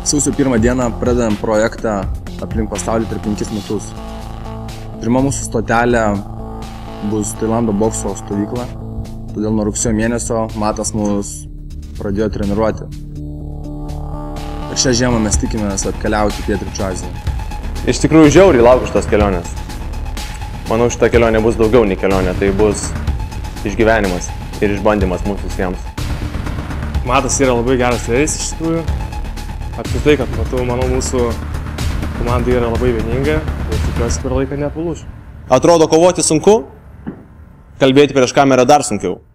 Sausio 1 dieną pradedam projektą aplink pasaulį per 5 metus. Pirma mūsų stotelė bus Tailando bokso stovykla, todėl nuo rugsėjo mėnesio Matas mus pradėjo treniruoti. Ir šią žiemą mes tikimės atkeliauti į Pietryčių Aziją. Iš tikrųjų žiauriai laukiu šitos kelionės. Manau, šita kelionė bus daugiau nei kelionė, tai bus išgyvenimas ir išbandymas mūsų visiems. Matas yra labai geras treneris iš tikrųjų. Apskritai, kad manau, mūsų komanda yra labai vieninga ir tikiuosi, per laiką nepalūš. Atrodo, kovoti sunku, kalbėti prieš kamerą dar sunkiau.